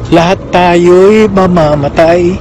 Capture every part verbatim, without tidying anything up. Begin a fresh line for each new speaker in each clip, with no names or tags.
Lahat tayo'y mamamatay.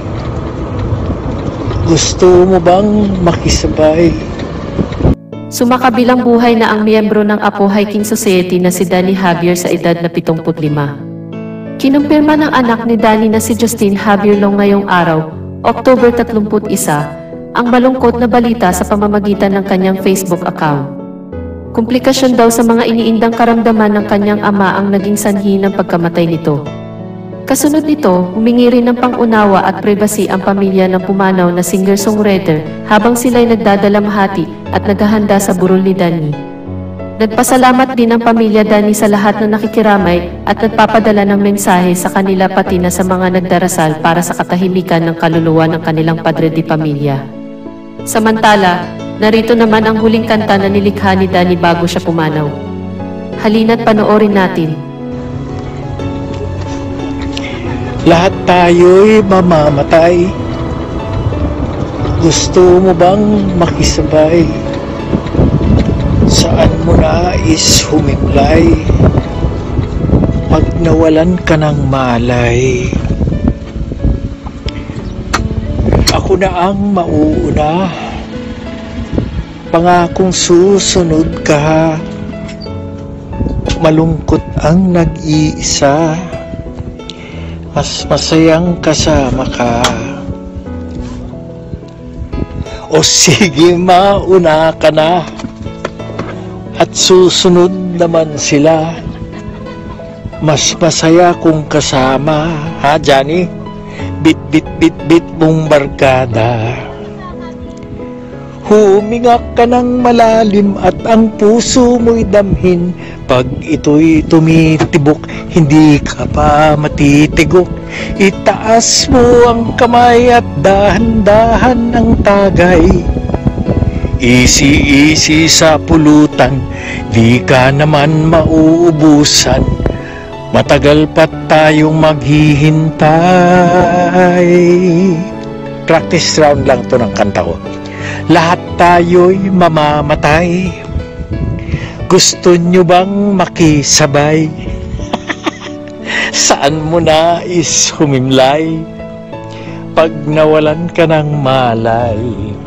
Gusto mo bang makisabay?
Sumakabilang buhay na ang miyembro ng Apo Hiking Society na si Danny Javier sa edad na pitongput lima. Kinumpirma ng anak ni Danny na si Justine Javier Long ngayong araw, October tatlumpu't isa, ang malungkot na balita sa pamamagitan ng kanyang Facebook account. Komplikasyon daw sa mga iniindang karamdaman ng kanyang ama ang naging sanhi ng pagkamatay nito. Kasunod nito, humingi rin ng pangunawa at privacy ang pamilya ng pumanaw na singer-songwriter habang sila'y nagdadalamhati at naghahanda sa burol ni Danny. Nagpasalamat din ang pamilya Danny sa lahat na nakikiramay at nagpapadala ng mensahe sa kanila pati na sa mga nagdarasal para sa katahimikan ng kaluluwa ng kanilang padre di pamilya. Samantala, narito naman ang huling kanta na nilikha ni Danny bago siya pumanaw. Halina't panoorin natin.
Lahat tayo'y mamamatay. Gusto mo bang makisabay? Saan mo nais humimlay? Pag nawalan ka ng malay, ako na ang mauuna. Pangakong susunod ka. Malungkot ang nag-iisa. Mas masayang kasama ka. O sige, mauna ka na. At susunod naman sila. Mas masaya kung kasama. Ha, Johnny? Bit, bit, bit, bit mong barkada. Huminga ka ng malalim at ang puso mo'y damhin. Pag ito'y tumitibok, hindi ka pa matitigok. Itaas mo ang kamay at dahan-dahan ang tagay. Easy-easy sa pulutan, di ka naman mauubusan. Matagal pa tayong maghihintay. Practice round lang to ng kanta ko. Lahat tayo'y mamamatay. Gusto nyo bang makisabay? Saan mo nais humimlay? Pag nawalan ka ng malay,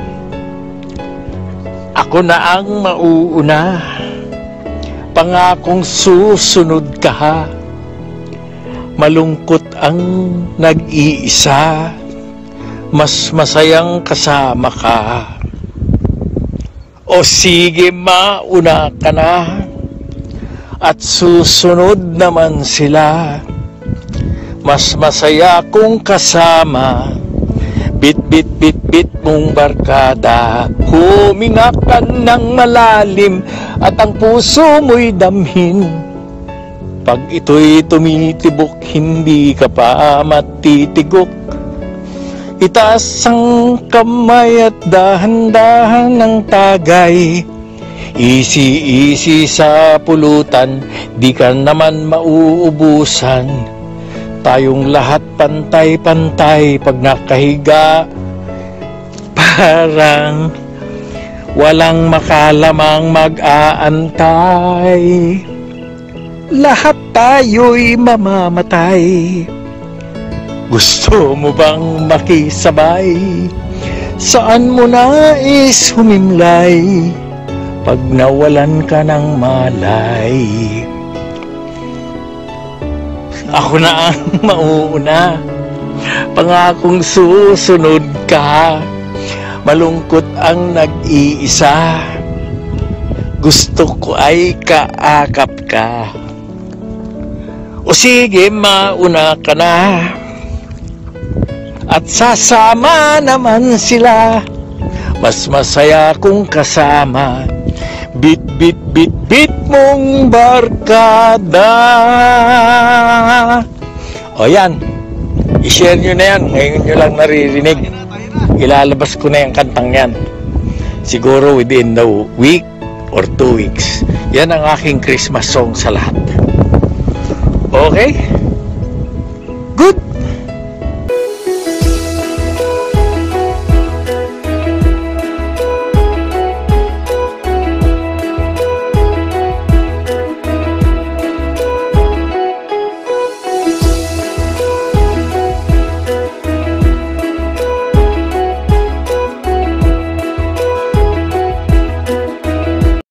ako na ang mauuna. Pangakong susunod ka ha. Malungkot ang nag-iisa. Mas masayang kasama ka. O sige, mauna ka na. At susunod naman sila. Mas masaya kung kasama. Bit, bit, bit, bit mong barkada. Huminga ka ng malalim at ang puso mo'y damhin. Pag ito'y tumitibok, hindi ka pa matitigok. Itaas ang kamay at dahan-dahan ng tagay. Easy-easy sa pulutan, di ka naman mauubusan. Tayong lahat pantay-pantay pag nakahiga. Parang walang makalamang mag-aantay. Lahat tayo'y mamamatay. Gusto mo bang makisabay? Saan mo nais humimlay? Pag nawalan ka ng malay, ako na ang mauuna. Pangakong susunod ka. Malungkot ang nag-iisa. Gusto ko ay kaakap ka. O sige, mauna ka na. At sasama naman sila. Mas masaya kung kasama. Bit, bit, bit, bit mong barkada. O yan, i-share nyo na yan. Ngayon nyo lang naririnig. Ilalabas ko na yung kantang yan. Siguro within the week or two weeks. Yan ang aking Christmas song sa lahat. Okay?